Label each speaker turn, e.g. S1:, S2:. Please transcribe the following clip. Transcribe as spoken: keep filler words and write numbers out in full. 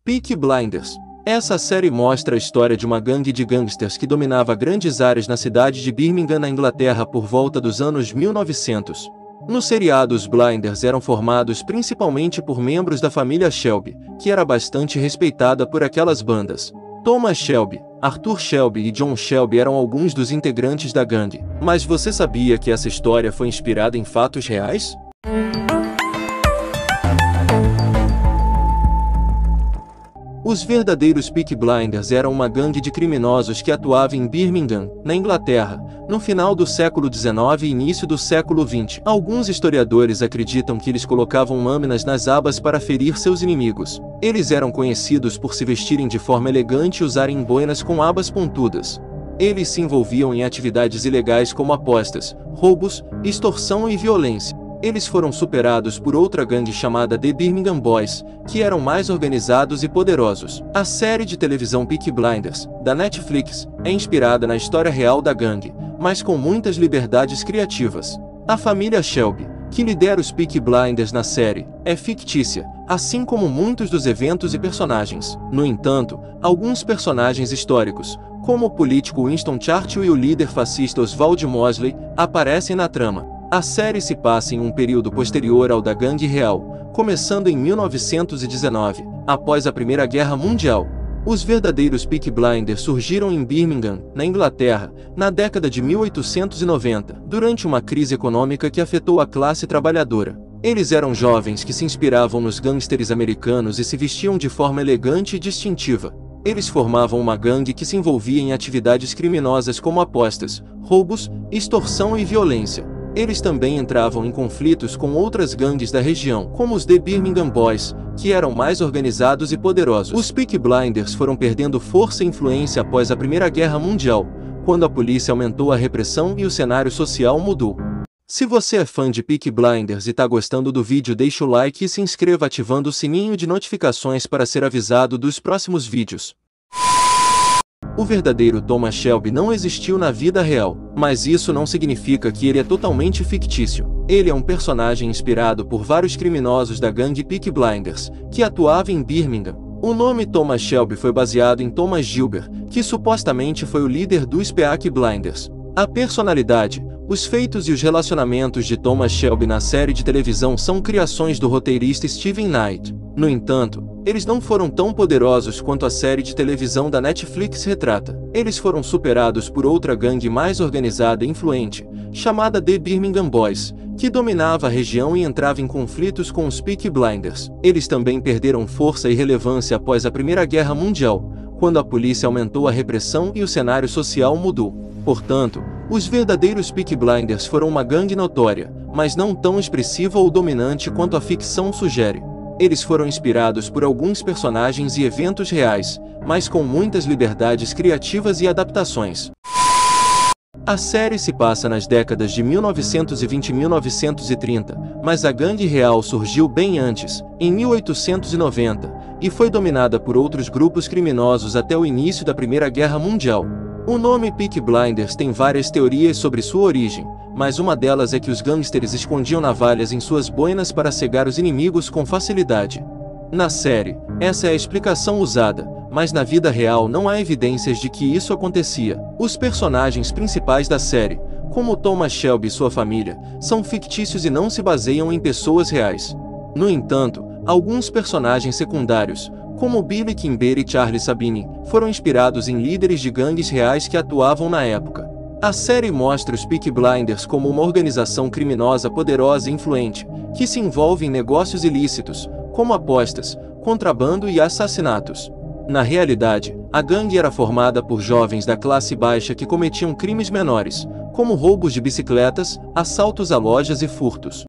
S1: Peaky Blinders. Essa série mostra a história de uma gangue de gangsters que dominava grandes áreas na cidade de Birmingham, na Inglaterra, por volta dos anos mil e novecentos. No seriado, os Blinders eram formados principalmente por membros da família Shelby, que era bastante respeitada por aquelas bandas. Thomas Shelby, Arthur Shelby e John Shelby eram alguns dos integrantes da gangue. Mas você sabia que essa história foi inspirada em fatos reais? Os verdadeiros Peaky Blinders eram uma gangue de criminosos que atuava em Birmingham, na Inglaterra, no final do século dezenove e início do século vinte. Alguns historiadores acreditam que eles colocavam lâminas nas abas para ferir seus inimigos. Eles eram conhecidos por se vestirem de forma elegante e usarem boinas com abas pontudas. Eles se envolviam em atividades ilegais como apostas, roubos, extorsão e violência. Eles foram superados por outra gangue chamada The Birmingham Boys, que eram mais organizados e poderosos. A série de televisão Peaky Blinders, da Netflix, é inspirada na história real da gangue, mas com muitas liberdades criativas. A família Shelby, que lidera os Peaky Blinders na série, é fictícia, assim como muitos dos eventos e personagens. No entanto, alguns personagens históricos, como o político Winston Churchill e o líder fascista Oswald Mosley, aparecem na trama. A série se passa em um período posterior ao da Gangue Real, começando em mil novecentos e dezenove, após a Primeira Guerra Mundial. Os verdadeiros Peaky Blinders surgiram em Birmingham, na Inglaterra, na década de mil oitocentos e noventa, durante uma crise econômica que afetou a classe trabalhadora. Eles eram jovens que se inspiravam nos gangsters americanos e se vestiam de forma elegante e distintiva. Eles formavam uma gangue que se envolvia em atividades criminosas como apostas, roubos, extorsão e violência. Eles também entravam em conflitos com outras gangues da região, como os The Birmingham Boys, que eram mais organizados e poderosos. Os Peaky Blinders foram perdendo força e influência após a Primeira Guerra Mundial, quando a polícia aumentou a repressão e o cenário social mudou. Se você é fã de Peaky Blinders e tá gostando do vídeo, deixa o like e se inscreva ativando o sininho de notificações para ser avisado dos próximos vídeos. O verdadeiro Thomas Shelby não existiu na vida real, mas isso não significa que ele é totalmente fictício. Ele é um personagem inspirado por vários criminosos da gangue Peaky Blinders, que atuava em Birmingham. O nome Thomas Shelby foi baseado em Thomas Gilbert, que supostamente foi o líder dos Peaky Blinders. A personalidade, os feitos e os relacionamentos de Thomas Shelby na série de televisão são criações do roteirista Steven Knight. No entanto, eles não foram tão poderosos quanto a série de televisão da Netflix retrata. Eles foram superados por outra gangue mais organizada e influente, chamada The Birmingham Boys, que dominava a região e entrava em conflitos com os Peaky Blinders. Eles também perderam força e relevância após a Primeira Guerra Mundial, quando a polícia aumentou a repressão e o cenário social mudou. Portanto, os verdadeiros Peaky Blinders foram uma gangue notória, mas não tão expressiva ou dominante quanto a ficção sugere. Eles foram inspirados por alguns personagens e eventos reais, mas com muitas liberdades criativas e adaptações. A série se passa nas décadas de mil novecentos e vinte e mil novecentos e trinta, mas a gangue real surgiu bem antes, em mil oitocentos e noventa, e foi dominada por outros grupos criminosos até o início da Primeira Guerra Mundial. O nome Peaky Blinders tem várias teorias sobre sua origem, mas uma delas é que os gangsters escondiam navalhas em suas boinas para cegar os inimigos com facilidade. Na série, essa é a explicação usada, mas na vida real não há evidências de que isso acontecia. Os personagens principais da série, como Thomas Shelby e sua família, são fictícios e não se baseiam em pessoas reais. No entanto, alguns personagens secundários, como Billy Kimber e Charlie Sabine, foram inspirados em líderes de gangues reais que atuavam na época. A série mostra os Peaky Blinders como uma organização criminosa poderosa e influente, que se envolve em negócios ilícitos, como apostas, contrabando e assassinatos. Na realidade, a gangue era formada por jovens da classe baixa que cometiam crimes menores, como roubos de bicicletas, assaltos a lojas e furtos.